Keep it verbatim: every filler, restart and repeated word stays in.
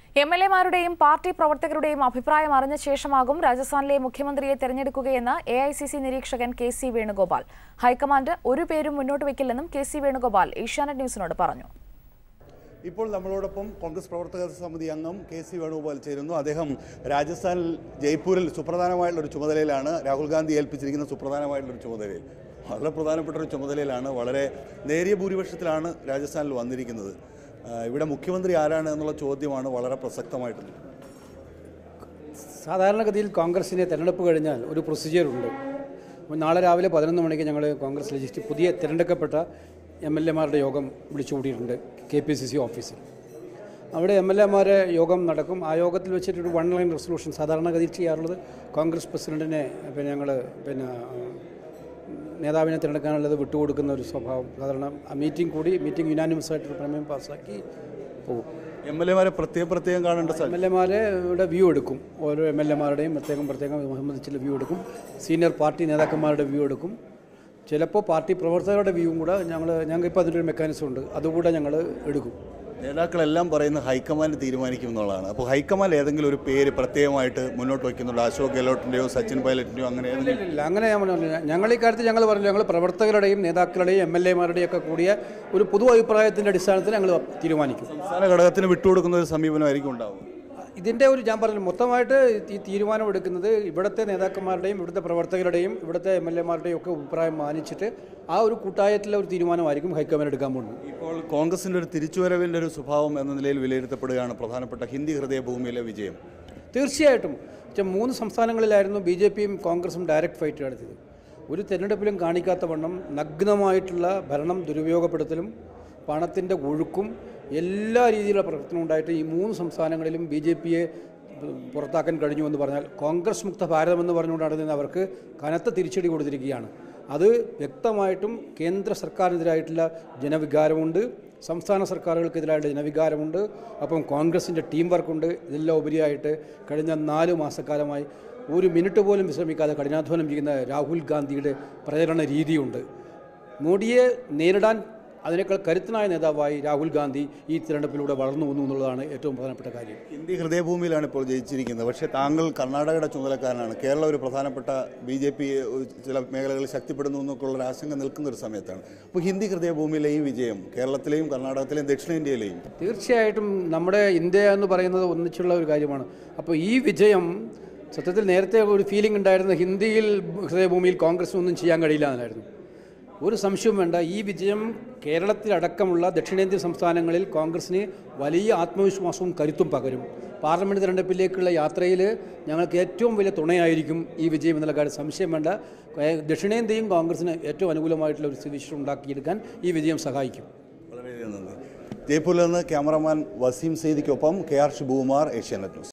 M L എമാരുടെയും party പ്രവർത്തകരുടെയും അഭിപ്രായം അറിഞ്ഞ ശേഷമാകും രാജസ്ഥാനിലെ മുഖ്യമന്ത്രിയെ തെരഞ്ഞെടുക്കുകയെന്ന് എ ഐ സി സി നിരീക്ഷകൻ കെ സി വേണുഗോപാൽ. ഹൈക്കമാൻഡ് ഒരു പേരും മുന്നോട്ട് വയ്ക്കില്ലെന്നും കെ സി വേണുഗോപാൽ ഏഷ്യാനെറ്റ് ന്യൂസിനോട് പറഞ്ഞു. ഇപ്പോൾ നമ്മളോടൊപ്പം കോൺഗ്രസ് പ്രവർത്തക സമിതി അംഗം കെ സി വേണുഗോപാൽ ചേരുന്നു. അദ്ദേഹം രാജസ്ഥാനിൽ ജയ്പൂരിൽ സുപ്രധാനമായിട്ടുള്ളൊരു ചുമതലയിലാണ്, രാഹുൽ ഗാന്ധി ഏൽപ്പിച്ചിരിക്കുന്ന സുപ്രധാനമായിട്ടുള്ളൊരു ചുമതലയിൽ വളരെ പ്രധാനപ്പെട്ട ഒരു ചുമതലയിലാണ്. വളരെ നേരിയ ഭൂരിപക്ഷത്തിലാണ് രാജസ്ഥാനിൽ വന്നിരിക്കുന്നത്. ഇവിടെ മുഖ്യമന്ത്രി ആരാണ് എന്നുള്ള ചോദ്യമാണ് വളരെ പ്രസക്തമായിട്ടുള്ളത്. സാധാരണഗതിയിൽ കോൺഗ്രസിനെ തെരഞ്ഞെടുപ്പ് കഴിഞ്ഞാൽ ഒരു പ്രൊസീജിയറുണ്ട്. നാളെ രാവിലെ പതിനൊന്ന് മണിക്ക് ഞങ്ങൾ കോൺഗ്രസ് ലെജിസ്ലേറ്റീവ് പുതിയ തിരഞ്ഞെടുക്കപ്പെട്ട എം എൽ എമാരുടെ യോഗം വിളിച്ചു കൂടിയിട്ടുണ്ട് കെ പി സി സി ഓഫീസിൽ. അവിടെ എം എൽ എമാരെ യോഗം നടക്കും. ആ യോഗത്തിൽ വെച്ചിട്ടൊരു വൺ ലൈൻ റെസൊല്യൂഷൻ സാധാരണഗതിയിൽ ചെയ്യാറുള്ളത് കോൺഗ്രസ് പ്രസിഡന്റിനെ പിന്നെ ഞങ്ങൾ പിന്നെ നേതാവിനെ തിരഞ്ഞെടുക്കാനുള്ളത് വിട്ടുകൊടുക്കുന്ന ഒരു സ്വഭാവം സാധാരണ ആ മീറ്റിംഗ് കൂടി മീറ്റിംഗ് യുനാനിമസ് ആയിട്ടൊരു പ്രമേയം പാസ്സാക്കി പോകും. എം എൽ എമാരെ പ്രത്യേകം പ്രത്യേകം കാണേണ്ട എം എൽ എമാരെ ഇവിടെ വ്യൂ എടുക്കും. ഓരോ എം എൽ എമാരുടെയും പ്രത്യേകം പ്രത്യേകം സംബന്ധിച്ചുള്ള വ്യൂ എടുക്കും. സീനിയർ പാർട്ടി നേതാക്കന്മാരുടെ വ്യൂ എടുക്കും. ചിലപ്പോൾ പാർട്ടി പ്രവർത്തകരുടെ വ്യൂവും കൂടെ ഞങ്ങൾ ഞങ്ങൾക്കിപ്പോൾ അതിൻ്റെ ഒരു മെക്കാനിസം ഉണ്ട്, അതുകൂടെ ഞങ്ങൾ എടുക്കും. നേതാക്കളെല്ലാം പറയുന്നത് ഹൈക്കമാൻഡ് തീരുമാനിക്കും എന്നുള്ളതാണ്. അപ്പോൾ ഹൈക്കമാൻഡ് ഏതെങ്കിലും ഒരു പേര് പ്രത്യേകമായിട്ട് മുന്നോട്ട് വയ്ക്കുന്നുണ്ട്? അശോക് ഗെഹ്ലോട്ടിൻ്റെയോ സച്ചിൻ പൈലറ്റിൻ്റെയോ അങ്ങനെ ഇല്ല. അങ്ങനെ ഞാൻ പറഞ്ഞു, ഞങ്ങൾ ഈ കാര്യത്തിൽ ഞങ്ങൾ പറഞ്ഞു, ഞങ്ങൾ പ്രവർത്തകരുടെയും നേതാക്കളുടെയും എം എൽ എമാരുടെയും ഒക്കെ കൂടിയ ഒരു പൊതു അഭിപ്രായത്തിൻ്റെ അടിസ്ഥാനത്തിൽ ഞങ്ങൾ തീരുമാനിക്കും. സംസ്ഥാന ഘടകത്തിന് വിട്ടുകൊടുക്കുന്ന ഒരു സമീപനമായിരിക്കും ഉണ്ടാവും. ഇതിൻ്റെ ഒരു ഞാൻ പറഞ്ഞു മൊത്തമായിട്ട് ഈ തീരുമാനം എടുക്കുന്നത് ഇവിടുത്തെ നേതാക്കന്മാരുടെയും ഇവിടുത്തെ പ്രവർത്തകരുടെയും ഇവിടുത്തെ എം എൽ എമാരുടെയും ഒക്കെ അഭിപ്രായം മാനിച്ചിട്ട് ആ ഒരു കൂട്ടായത്തിലെ ഒരു തീരുമാനമായിരിക്കും ഹൈക്കമാൻഡ് എടുക്കാൻ പോകുന്നത്. ഇപ്പോൾ കോൺഗ്രസിൻ്റെ ഒരു തിരിച്ചുവരവിൻ്റെ ഒരു സ്വഭാവം എന്ന നിലയിൽ വിലയിരുത്തപ്പെടുകയാണ് പ്രധാനപ്പെട്ട ഹിന്ദി ഹൃദയഭൂമിയിലെ വിജയം. തീർച്ചയായിട്ടും മൂന്ന് സംസ്ഥാനങ്ങളിലായിരുന്നു ബി ജെ പിയും കോൺഗ്രസും ഡയറക്റ്റ് ഫൈറ്റ് നടത്തിയത്. ഒരു തെരഞ്ഞെടുപ്പിലും കാണിക്കാത്ത വണ്ണം നഗ്നമായിട്ടുള്ള ഭരണം ദുരുപയോഗപ്പെടുത്തലും പണത്തിൻ്റെ ഒഴുക്കും എല്ലാ രീതിയിലുള്ള പ്രവർത്തനം ഉണ്ടായിട്ട് ഈ മൂന്ന് സംസ്ഥാനങ്ങളിലും ബി ജെ പിയെ പുറത്താക്കാൻ കഴിഞ്ഞു എന്ന് പറഞ്ഞാൽ കോൺഗ്രസ് മുക്ത ഭാരതമെന്ന് പറഞ്ഞുകൊണ്ട് നടത്തുന്ന അവർക്ക് കനത്ത തിരിച്ചടി കൊടുത്തിരിക്കുകയാണ്. അത് വ്യക്തമായിട്ടും കേന്ദ്ര സർക്കാരിനെതിരായിട്ടുള്ള ജനവികാരമുണ്ട്, സംസ്ഥാന സർക്കാരുകൾക്കെതിരായിട്ടുള്ള ജനവികാരമുണ്ട്, അപ്പം കോൺഗ്രസിൻ്റെ ടീം വർക്കുണ്ട്. ഇതെല്ലാം ഉപരിയായിട്ട് കഴിഞ്ഞ നാല് മാസക്കാലമായി ഒരു മിനിറ്റ് പോലും വിശ്രമിക്കാതെ കഠിനാധ്വാനം ചെയ്യുന്ന രാഹുൽ ഗാന്ധിയുടെ പ്രചരണ രീതിയുണ്ട്. മോഡിയെ നേരിടാൻ അതിനേക്കാൾ കരുത്തനായ നേതാവായി രാഹുൽ ഗാന്ധി ഈ തിരഞ്ഞെടുപ്പിലൂടെ വളർന്നു വന്നു എന്നുള്ളതാണ് ഏറ്റവും പ്രധാനപ്പെട്ട കാര്യം. ഹിന്ദി ഹൃദയഭൂമിയിലാണ് ഇപ്പോൾ ജയിച്ചിരിക്കുന്നത്. പക്ഷേ താങ്കൾ കർണാടകയുടെ ചുമതലക്കാരനാണ്. കേരളം ഒരു പ്രധാനപ്പെട്ട ബി ജെ പി ചില മേഖലകളിൽ ശക്തിപ്പെടുന്നു എന്നൊക്കെയുള്ള ആശങ്ക നിൽക്കുന്ന ഒരു സമയത്താണ്. അപ്പോൾ ഹിന്ദി ഹൃദയഭൂമിയിലെ ഈ വിജയം കേരളത്തിലെയും കർണാടകത്തിലെയും ദക്ഷിണേന്ത്യയിലെയും തീർച്ചയായിട്ടും നമ്മുടെ ഇന്ത്യ എന്ന് പറയുന്നത് ഒന്നിച്ചുള്ള ഒരു കാര്യമാണ്. അപ്പോൾ ഈ വിജയം സത്യത്തിൽ നേരത്തെ ഒരു ഫീലിംഗ് ഉണ്ടായിരുന്ന ഹിന്ദിയിൽ ഹൃദയഭൂമിയിൽ കോൺഗ്രസിനൊന്നും ചെയ്യാൻ കഴിയില്ല എന്നായിരുന്നു. ഒരു സംശയവും വേണ്ട, ഈ വിജയം കേരളത്തിലടക്കമുള്ള ദക്ഷിണേന്ത്യൻ സംസ്ഥാനങ്ങളിൽ കോൺഗ്രസിന് വലിയ ആത്മവിശ്വാസവും കരുത്തും പകരും. പാർലമെൻറ്റ് തെരഞ്ഞെടുപ്പിലേക്കുള്ള യാത്രയിൽ ഞങ്ങൾക്ക് ഏറ്റവും വലിയ തുണയായിരിക്കും ഈ വിജയം എന്നുള്ള കാര്യം സംശയം വേണ്ട. ദക്ഷിണേന്ത്യയും കോൺഗ്രസിന് ഏറ്റവും അനുകൂലമായിട്ടുള്ള ഒരു സ്ഥിതിവിശേഷം ഉണ്ടാക്കിയെടുക്കാൻ ഈ വിജയം സഹായിക്കും. വളരെയധികം നന്ദി. ജയ്പൂരിൽ നിന്ന് ക്യാമറമാൻ വസീം സെയ്ദിക്കൊപ്പം K R Shibukumar, Asianet news.